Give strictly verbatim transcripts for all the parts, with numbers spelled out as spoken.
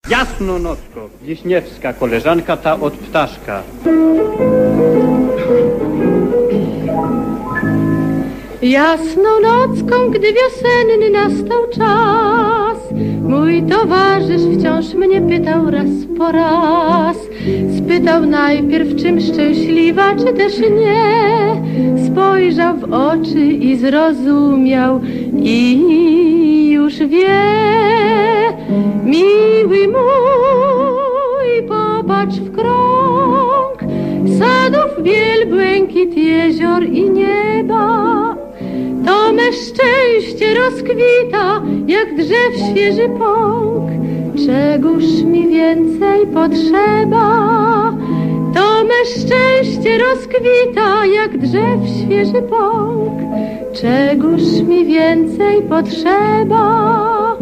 Jasno nocko, Wiśniewska, koleżanka ta od ptaszka. Jasną nocką, gdy wiosenny nastał czas, mój towarzysz wciąż mnie pytał raz po raz. Spytał najpierw, czym szczęśliwa, czy też nie. Spojrzał w oczy i zrozumiał i już wie. Miły mój, popatrz w krąg, sadów biel, błękit jezior i nieba. To me szczęście rozkwita, jak drzew świeży pąk. Czegóż mi więcej potrzeba? To me szczęście rozkwita, jak drzew świeży pąk. Czegóż mi więcej potrzeba?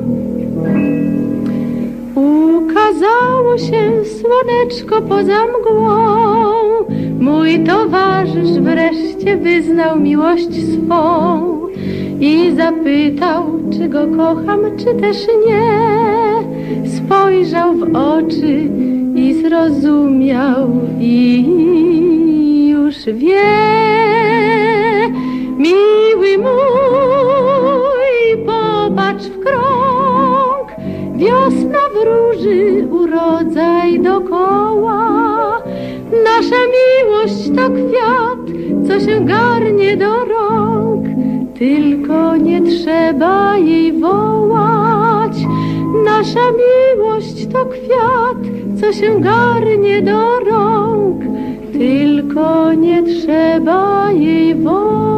Ukazało się słoneczko poza mgłą. Mój towarzysz wreszcie wyznał miłość swą i zapytał, czy go kocham, czy też nie. Spojrzał w oczy i zrozumiał i już wie. Miły mój, popatrz w krąg, wiosna wróży urodzaj dokoła. Nasza miłość to kwiat, co się garnie do rąk, tylko nie trzeba jej wołać. Nasza miłość to kwiat, co się garnie do rąk, tylko nie trzeba jej wołać.